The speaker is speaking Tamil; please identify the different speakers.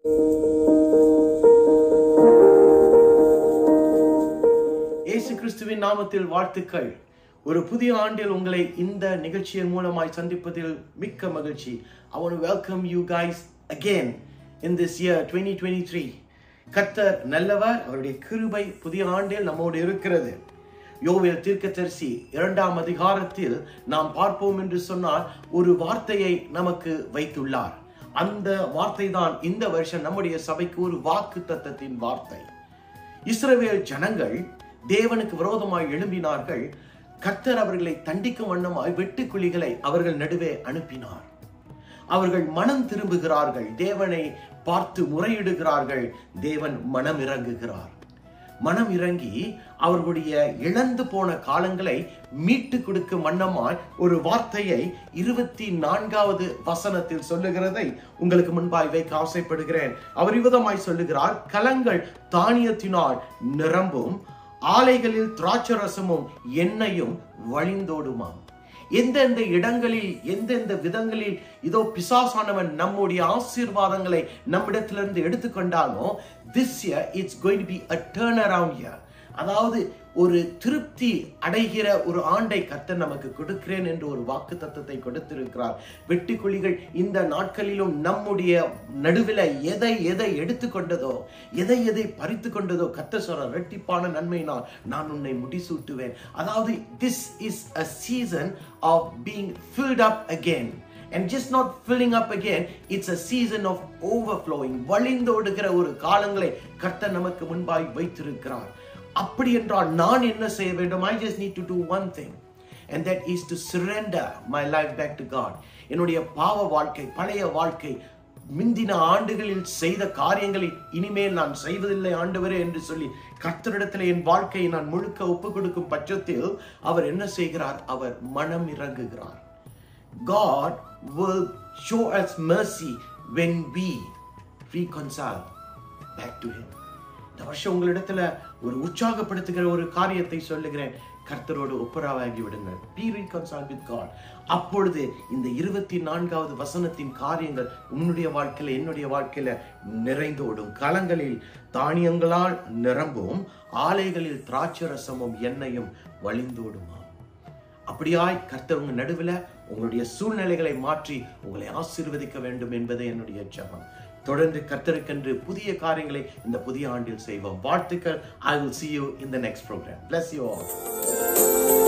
Speaker 1: இயேசு கிறிஸ்துவின் நாமத்தில் வாழ்த்துக்கள். ஒரு புதிய ஆண்டில் உங்களை இந்த நிகழ்ச்சியின் மூலமாய் சந்திப்பதில் மிக்க மகிழ்ச்சி. I want to welcome you guys again in this year 2023. கர்த்தர் நல்லவர், அவருடைய கிருபை புதிய ஆண்டில் நம்மோடு இருக்கிறது. யோவேல் தீர்க்கதரிசி 2ஆம் அதிகாரத்தில் நாம் பார்ப்போம் என்று சொன்னால் ஒரு வார்த்தையை நமக்கு வைத்துள்ளார். அந்த வார்த்தை தான் இந்த வருஷம் நம்முடைய சபைக்கு ஒரு வாக்குத்தத்தத்தின் வார்த்தை. இஸ்ரவேல் ஜனங்கள் தேவனுக்கு விரோதமாய் எழும்பினார்கள். கர்த்தர் அவர்களை தண்டிக்கும் வண்ணமாய் வெட்டுக்குழிகளை அவர்கள் நடுவே அனுப்பினார். அவர்கள் மனம் திரும்புகிறார்கள், தேவனை பார்த்து முறையிடுகிறார்கள். தேவன் மனம் இறங்குகிறார். மனம் இறங்கி அவர்களுடைய இழந்து போன காலங்களை மீட்டு கொடுக்கும் வண்ணமாய் ஒரு வார்த்தையை 24வது வசனத்தில் சொல்லுகிறதை உங்களுக்கு முன்பாய் வைக்க ஆசைப்படுகிறேன். அவர் விதமாய் சொல்லுகிறார், கலங்கள் தானியத்தினால் நிரம்பும், ஆலைகளில் திராட்சரசமும் எண்ணெயும் வழிந்தோடுமாம். எந்தெந்த இடங்களில் எந்தெந்த விதங்களில் இதோ பிசாசானவன் நம்முடைய ஆசீர்வாதங்களை நம்மிடத்திலிருந்து எடுத்துக்கொண்டாலும் this year it's going to be a turnaround year. அதாவது ஒரு திருப்தி அடைகிற ஒரு ஆண்டை கர்த்தர் நமக்கு கொடுக்கிறேன் என்று ஒரு வாக்கு தத்தத்தை கொடுத்திருக்கிறார். வெட்டுக்குழிகள் இந்த நாட்களிலும் நம்முடைய நடுவில் எதை எதை எடுத்துக்கொண்டதோ, எதை எதை பறித்து கொண்டதோ கர்த்தர் சொல்ற இரட்டிப்பான நன்மையினால் நான் உன்னை முடிசூட்டுவேன். அதாவது this is a season of being filled up again. And just not filling up again, it's a season of overflowing. வழிந்தோடுகிற ஒரு காலங்களை கர்த்தர் நமக்கு முன்பாய் வைத்திருக்கிறார். அப்படி என்றால் நான் என்ன செய்ய வேண்டும்? I just need to do one thing, and that is to surrender my life back to God. என்னுடைய பாவ வாழ்க்கை, பழைய வாழ்க்கை, முந்தின ஆண்டுகளில் செய்த காரியங்களை இனிமேல் நான் செய்வதில்லை ஆண்டவரே என்று சொல்லி கர்த்தரிடத்தில் என் வாழ்க்கையை நான் முழுக்க ஒப்பு கொடுக்கும் பட்சத்தில் அவர் என்ன செய்கிறார்? அவர் மனம் இறங்குகிறார். God will show us mercy when we reconcile back to Him. இந்த வருஷம் உங்களிடத்துல ஒரு உற்சாகப்படுத்துகிற ஒரு காரியத்தை சொல்லுகிறேன். கர்த்தரோடு ஒப்புரவாகி விடுங்கள். Be reconciled with God. அப்பொழுது இந்த 24வது வசனத்தின் காரியங்கள் உன்னுடைய வாழ்க்கையில என்னுடைய வாழ்க்கையில நிறைந்தோடும். களங்களில் தானியங்களால் நிரம்பும், ஆலைகளில் திராட்சரசமும் எண்ணெயும் வழிந்தோடுமா. அப்படியாய் கர்த்தர் உங்க நடுவில் உங்களுடைய சூழ்நிலைகளை மாற்றி உங்களை ஆசீர்வதிக்க வேண்டும் என்பதே என்னுடைய ஜெபம். தொடர்ந்து கர்த்தருக்கென்று புதிய காரியங்களை இந்த புதிய ஆண்டில் செய்வோம். வாழ்த்துக்கள். I will see you in the next program. Bless you all.